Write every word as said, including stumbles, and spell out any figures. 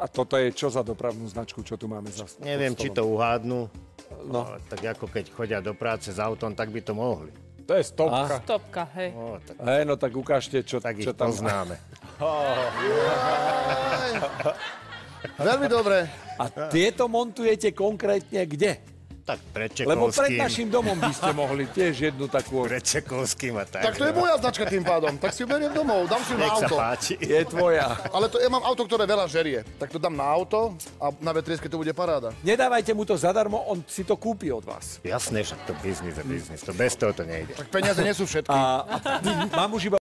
A toto je čo za dopravnú značku, čo tu máme za stolom? Neviem, či to uhádnu. No. No, tak ako keď chodia do práce s autom, tak by to mohli. To je stopka. Stopka, hej. No, tak, Hej, no tak ukážte, čo, tak ich čo tam poznáme. Veľmi dobre. A tieto montujete konkrétne kde? Tak pred Lebo pred Čekovským. našim domom by ste mohli tiež jednu takú... Pred Čekovským a tak. Tak to je moja značka tým pádom. Tak si ju beriem domov, dám si ju na Nech sa auto. páči. Je tvoja. Ale to, ja mám auto, ktoré veľa žerie. Tak to dám na auto a na vetrieske to bude paráda. Nedávajte mu to zadarmo, on si to kúpi od vás. Jasné, že to biznis je biznis. To bez toho to nejde. Tak peniaze nie sú všetky. A mám už iba